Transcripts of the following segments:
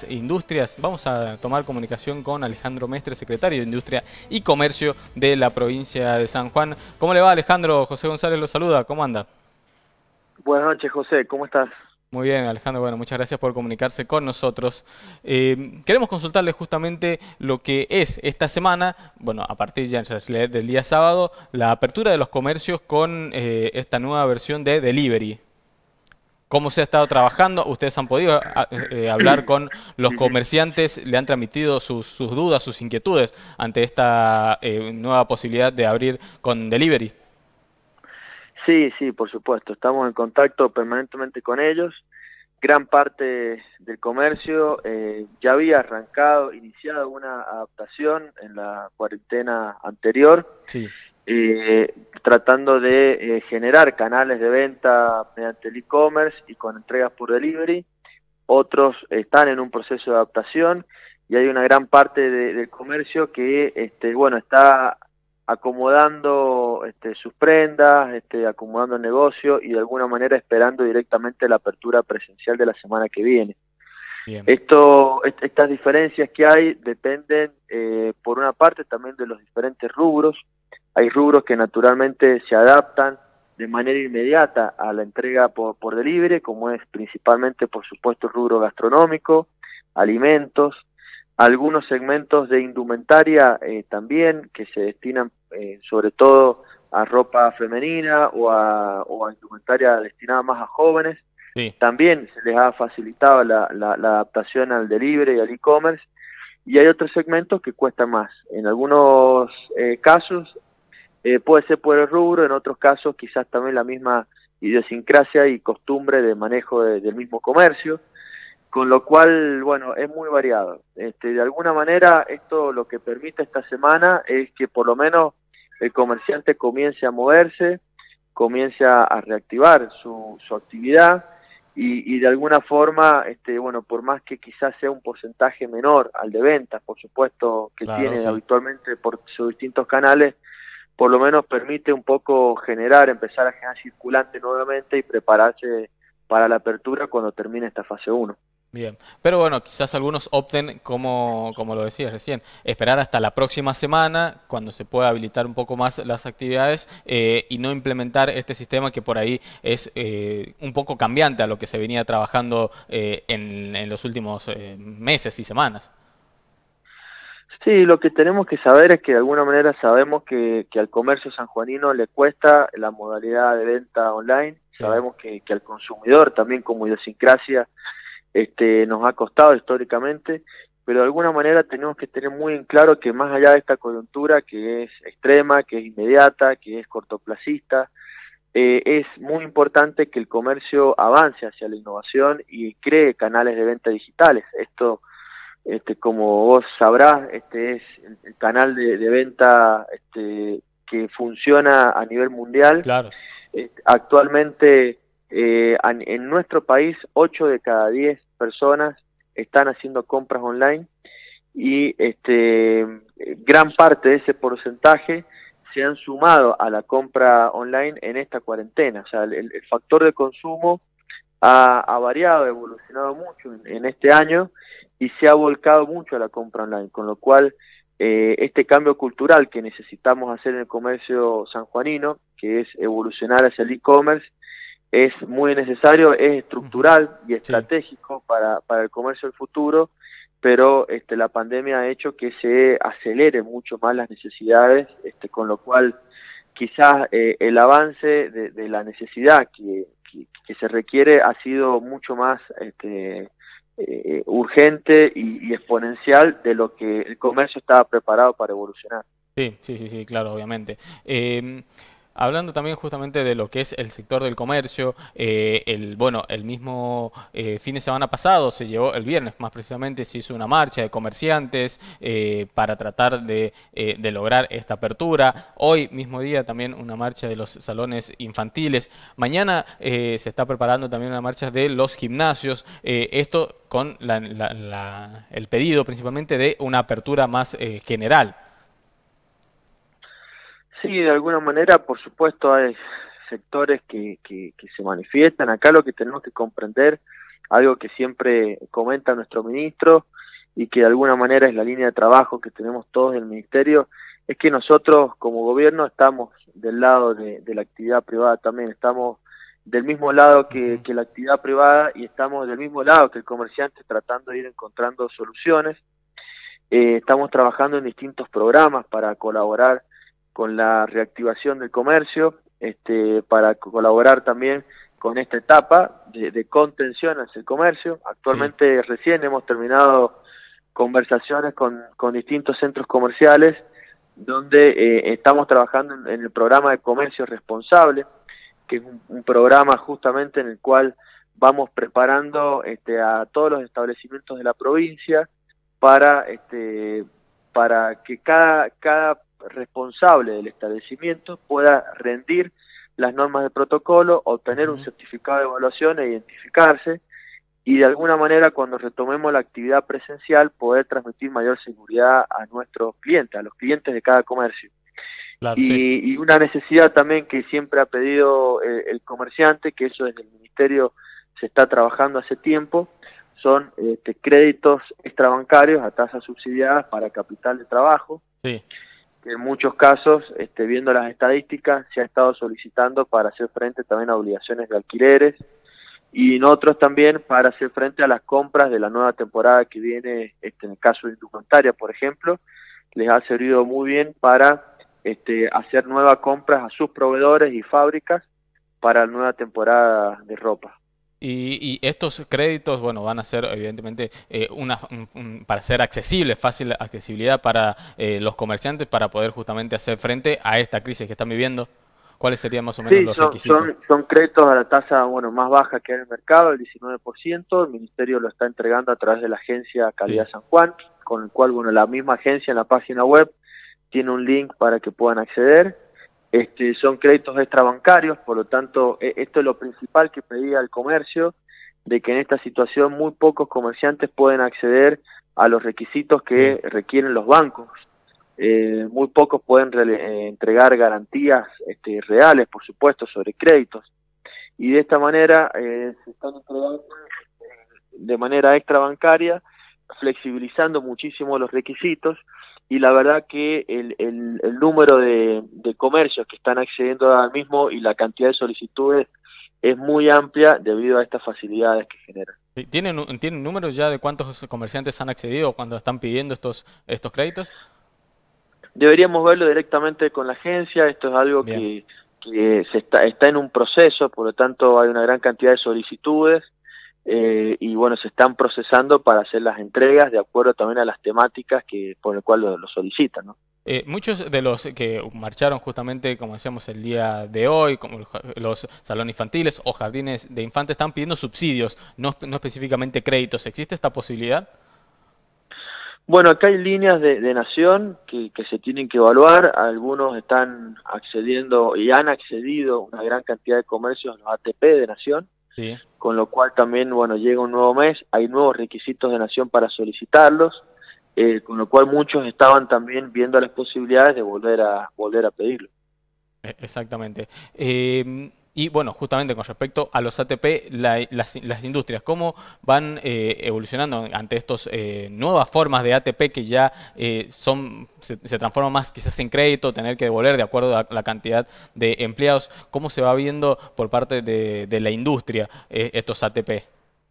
las industrias. Vamos a tomar comunicación con Alejandro Mestre, secretario de Industria y Comercio de la provincia de San Juan. ¿Cómo le va, Alejandro? José González lo saluda. ¿Cómo anda? Buenas noches, José, ¿cómo estás? Muy bien, Alejandro. Bueno, muchas gracias por comunicarse con nosotros. Queremos consultarle justamente lo que es esta semana, bueno, a partir ya en realidad del día sábado, la apertura de los comercios con esta nueva versión de delivery. ¿Cómo se ha estado trabajando? ¿Ustedes han podido hablar con los Ujú. comerciantes? ¿Le han transmitido sus dudas, sus inquietudes ante esta nueva posibilidad de abrir con delivery? Sí, sí, por supuesto, estamos en contacto permanentemente con ellos. Gran parte del comercio ya había arrancado, iniciado una adaptación en la cuarentena anterior, Sí. tratando de generar canales de venta mediante el e-commerce y con entregas por delivery. Otros están en un proceso de adaptación y hay una gran parte del comercio que bueno, está acomodando sus prendas, acomodando el negocio y de alguna manera esperando directamente la apertura presencial de la semana que viene. Bien. Estas diferencias que hay dependen, por una parte, también de los diferentes rubros. Hay rubros que naturalmente se adaptan de manera inmediata a la entrega por delivery, como es principalmente, por supuesto, el rubro gastronómico, alimentos, algunos segmentos de indumentaria también, que se destinan sobre todo a ropa femenina o a indumentaria destinada más a jóvenes. Sí. También se les ha facilitado la adaptación al delivery y al e-commerce, y hay otros segmentos que cuestan más. En algunos casos puede ser por el rubro, en otros casos quizás también la misma idiosincrasia y costumbre de manejo del mismo comercio, con lo cual, bueno, es muy variado. De alguna manera, esto lo que permite esta semana es que por lo menos el comerciante comience a moverse, comience a reactivar su actividad y de alguna forma, bueno, por más que quizás sea un porcentaje menor al de ventas, por supuesto, que Claro, tienen sí. habitualmente por sus distintos canales, por lo menos permite un poco empezar a generar circulante nuevamente y prepararse para la apertura cuando termine esta fase uno. Bien, pero bueno, quizás algunos opten, como lo decías recién, esperar hasta la próxima semana, cuando se pueda habilitar un poco más las actividades y no implementar este sistema que por ahí es un poco cambiante a lo que se venía trabajando en los últimos meses y semanas. Sí, lo que tenemos que saber es que de alguna manera sabemos que al comercio sanjuanino le cuesta la modalidad de venta online, Sí, sabemos que al consumidor también como idiosincrasia nos ha costado históricamente, pero de alguna manera tenemos que tener muy en claro que más allá de esta coyuntura que es extrema, que es inmediata, que es cortoplacista, es muy importante que el comercio avance hacia la innovación y cree canales de venta digitales. Esto como vos sabrás, es el canal de venta que funciona a nivel mundial. claro. Actualmente en nuestro país 8 de cada 10 personas están haciendo compras online y gran parte de ese porcentaje se han sumado a la compra online en esta cuarentena. O sea, el factor de consumo ha variado, ha evolucionado mucho en este año y se ha volcado mucho a la compra online, con lo cual este cambio cultural que necesitamos hacer en el comercio sanjuanino, que es evolucionar hacia el e-commerce, es muy necesario, es Ujú. estructural y Sí. estratégico para el comercio del futuro, pero la pandemia ha hecho que se acelere mucho más las necesidades, con lo cual quizás el avance de la necesidad que se requiere ha sido mucho más urgente y exponencial de lo que el comercio estaba preparado para evolucionar. Sí, sí, sí, sí, claro, obviamente. Hablando también justamente de lo que es el sector del comercio, bueno, el mismo fin de semana pasado se llevó, el viernes más precisamente, se hizo una marcha de comerciantes para tratar de lograr esta apertura. Hoy mismo día también una marcha de los salones infantiles. Mañana se está preparando también una marcha de los gimnasios. Esto con el pedido principalmente de una apertura más general. Sí, de alguna manera, por supuesto, hay sectores que se manifiestan. Acá lo que tenemos que comprender algo que siempre comenta nuestro ministro y que de alguna manera es la línea de trabajo que tenemos todos en el ministerio, es que nosotros como gobierno estamos del lado de la actividad privada también, estamos del mismo lado que la actividad privada y estamos del mismo lado que el comerciante tratando de ir encontrando soluciones. Estamos trabajando en distintos programas para colaborar con la reactivación del comercio, para colaborar también con esta etapa de contención hacia el comercio. Actualmente recién hemos terminado conversaciones con distintos centros comerciales donde estamos trabajando en el programa de comercio responsable, que es un programa justamente en el cual vamos preparando a todos los establecimientos de la provincia para que cada responsable del establecimiento pueda rendir las normas de protocolo, obtener un certificado de evaluación e identificarse, y de alguna manera cuando retomemos la actividad presencial poder transmitir mayor seguridad a nuestros clientes, a los clientes de cada comercio. Claro, sí. Y una necesidad también que siempre ha pedido el comerciante, que eso desde el Ministerio se está trabajando hace tiempo, son créditos extrabancarios a tasas subsidiadas para capital de trabajo, Sí. que en muchos casos, viendo las estadísticas, se ha estado solicitando para hacer frente también a obligaciones de alquileres, y en otros también para hacer frente a las compras de la nueva temporada que viene, en el caso de indumentaria, por ejemplo, les ha servido muy bien para hacer nuevas compras a sus proveedores y fábricas para la nueva temporada de ropa. Y estos créditos, bueno, van a ser evidentemente para ser accesibles, fácil accesibilidad para los comerciantes para poder justamente hacer frente a esta crisis que están viviendo. ¿Cuáles serían más o menos Sí, los requisitos? son créditos a la tasa más baja que hay en el mercado, el 19%. El Ministerio lo está entregando a través de la agencia Calidad Sí. San Juan, con el cual la misma agencia en la página web tiene un link para que puedan acceder. Son créditos extrabancarios, por lo tanto, esto es lo principal que pedía el comercio, de que en esta situación muy pocos comerciantes pueden acceder a los requisitos que requieren los bancos. Muy pocos pueden entregar garantías reales, por supuesto, sobre créditos. Y de esta manera se están entregando de manera extrabancaria, flexibilizando muchísimo los requisitos, y la verdad que el número de comercios que están accediendo al mismo y la cantidad de solicitudes es muy amplia debido a estas facilidades que generan. Sí, ¿tienen números ya de cuántos comerciantes han accedido cuando están pidiendo estos créditos? Deberíamos verlo directamente con la agencia, esto es algo Bien. que está en un proceso, por lo tanto hay una gran cantidad de solicitudes, y bueno, se están procesando para hacer las entregas de acuerdo también a las temáticas por el cual lo solicitan, ¿no? Muchos de los que marcharon justamente, como decíamos, el día de hoy, como los salones infantiles o jardines de infantes, están pidiendo subsidios, no específicamente créditos. ¿Existe esta posibilidad? Bueno, acá hay líneas de nación que se tienen que evaluar. Algunos están accediendo y han accedido una gran cantidad de comercios a los ATP de nación, Sí. con lo cual también, bueno, llega un nuevo mes, hay nuevos requisitos de nación para solicitarlos, con lo cual muchos estaban también viendo las posibilidades de volver a pedirlo. Exactamente. Y bueno, justamente con respecto a los ATP, las industrias, ¿cómo van evolucionando ante estas nuevas formas de ATP que ya se transforman más quizás en crédito, tener que devolver de acuerdo a la cantidad de empleados? ¿Cómo se va viendo por parte de la industria estos ATP?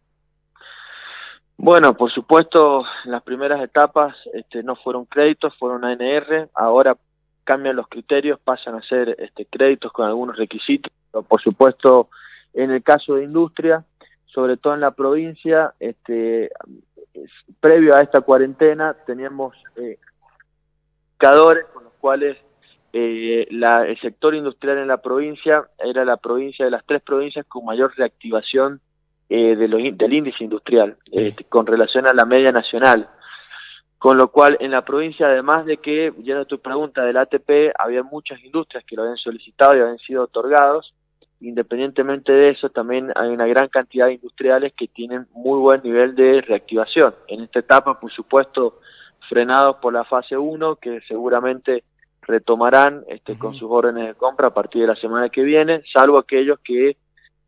Bueno, por supuesto, las primeras etapas no fueron créditos, fueron ANR. Ahora cambian los criterios, pasan a ser créditos con algunos requisitos. Pero por supuesto, en el caso de industria, sobre todo en la provincia, previo a esta cuarentena, teníamos indicadores con los cuales el sector industrial en la provincia era la provincia de las 3 provincias con mayor reactivación del índice industrial, con relación a la media nacional. Con lo cual, en la provincia, además de que, yendo a tu pregunta del ATP, había muchas industrias que lo habían solicitado y habían sido otorgados. Independientemente de eso, también hay una gran cantidad de industriales que tienen muy buen nivel de reactivación. En esta etapa, por supuesto, frenados por la fase 1, que seguramente retomarán con sus órdenes de compra a partir de la semana que viene, salvo aquellos que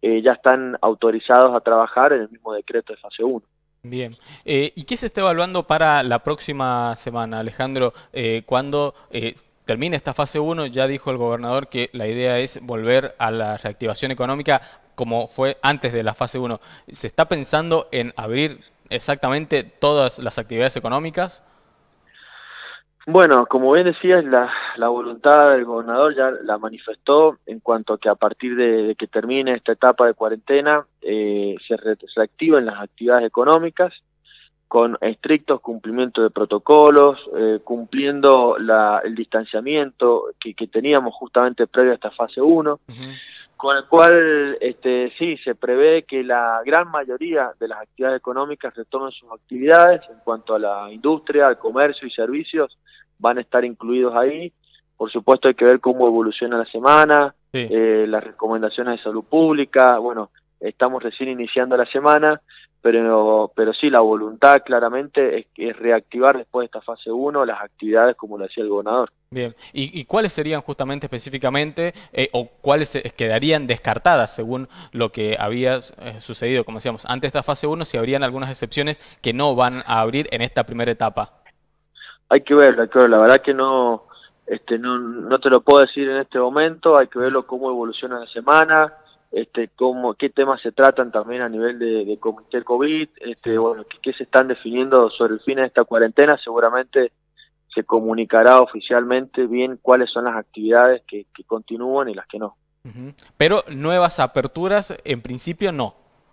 ya están autorizados a trabajar en el mismo decreto de fase 1. Bien. ¿Y qué se está evaluando para la próxima semana, Alejandro? Cuando termine esta fase uno, ya dijo el gobernador que la idea es volver a la reactivación económica como fue antes de la fase uno. ¿Se está pensando en abrir exactamente todas las actividades económicas? Bueno, como bien decías, la voluntad del gobernador ya la manifestó en cuanto a que a partir de que termine esta etapa de cuarentena se reactiven las actividades económicas con estrictos cumplimientos de protocolos, cumpliendo el distanciamiento que teníamos justamente previo a esta fase 1, con el cual sí se prevé que la gran mayoría de las actividades económicas retomen sus actividades en cuanto a la industria, al comercio y servicios, van a estar incluidos ahí. Por supuesto hay que ver cómo evoluciona la semana, Sí. las recomendaciones de salud pública. Bueno, estamos recién iniciando la semana, pero sí, la voluntad claramente es reactivar después de esta fase 1 las actividades como lo decía el gobernador. Bien. ¿Y cuáles serían justamente específicamente o cuáles quedarían descartadas según lo que había sucedido? Como decíamos, antes de esta fase uno, si habrían algunas excepciones que no van a abrir en esta primera etapa. Hay que verlo, la verdad que no, no te lo puedo decir en este momento, hay que verlo cómo evoluciona la semana, qué temas se tratan también a nivel de comité COVID, Sí. bueno, qué se están definiendo sobre el fin de esta cuarentena. Seguramente se comunicará oficialmente bien cuáles son las actividades que continúan y las que no. Ujú. Pero nuevas aperturas, en principio no.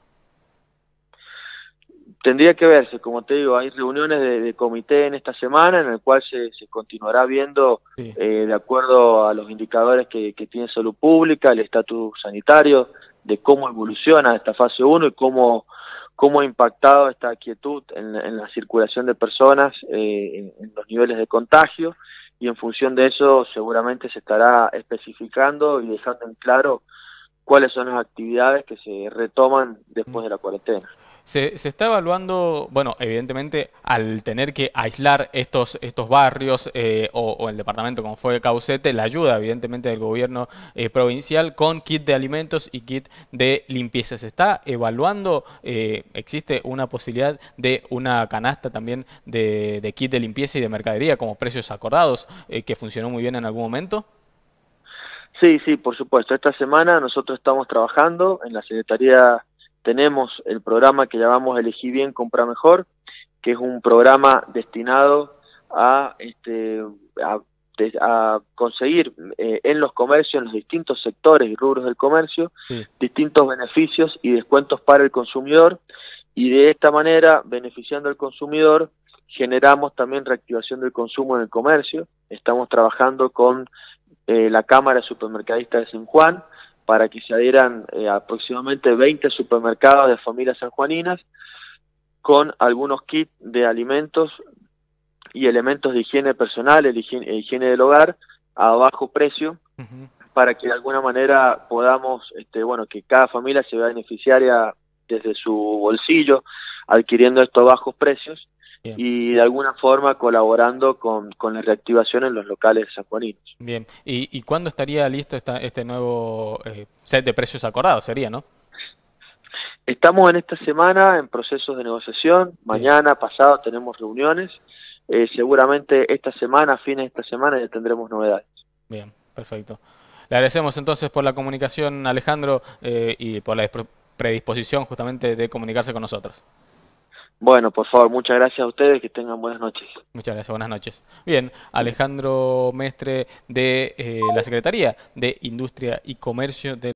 Tendría que verse, como te digo, hay reuniones de comité en esta semana en el cual se continuará viendo Sí. de acuerdo a los indicadores que tiene salud pública, el estatus sanitario, de cómo evoluciona esta fase 1 y cómo ha impactado esta quietud en la circulación de personas, en los niveles de contagio, y en función de eso seguramente se estará especificando y dejando en claro cuáles son las actividades que se retoman después de la cuarentena. Se está evaluando, bueno, evidentemente al tener que aislar estos barrios o el departamento como fue Caucete, la ayuda evidentemente del gobierno provincial con kit de alimentos y kit de limpieza. Se está evaluando, existe una posibilidad de una canasta también de kit de limpieza y de mercadería como precios acordados, que funcionó muy bien en algún momento. Sí, sí, por supuesto. Esta semana nosotros estamos trabajando en la Secretaría, tenemos el programa que llamamos Elegí Bien, Compra Mejor, que es un programa destinado a, a, a conseguir en los comercios, en los distintos sectores y rubros del comercio, Sí. distintos beneficios y descuentos para el consumidor, y de esta manera, beneficiando al consumidor, generamos también reactivación del consumo en el comercio. Estamos trabajando con la Cámara de Supermercadistas de San Juan para que se adhieran aproximadamente 20 supermercados de familias sanjuaninas con algunos kits de alimentos y elementos de higiene personal, higiene del hogar a bajo precio, Ujú. para que de alguna manera podamos, bueno, que cada familia se vea beneficiaria desde su bolsillo adquiriendo estos bajos precios Bien. y de alguna forma colaborando con la reactivación en los locales sanjuaninos. Bien. ¿Y cuándo estaría listo este nuevo set de precios acordados? Sería, ¿no? Estamos en esta semana en procesos de negociación, Bien. mañana, pasado tenemos reuniones, seguramente esta semana, a fines de esta semana ya tendremos novedades. Bien, perfecto. Le agradecemos entonces por la comunicación, Alejandro, y por la predisposición justamente de comunicarse con nosotros. Bueno, por favor, muchas gracias a ustedes, que tengan buenas noches. Muchas gracias, buenas noches. Bien, Alejandro Mestre de la Secretaría de Industria y Comercio de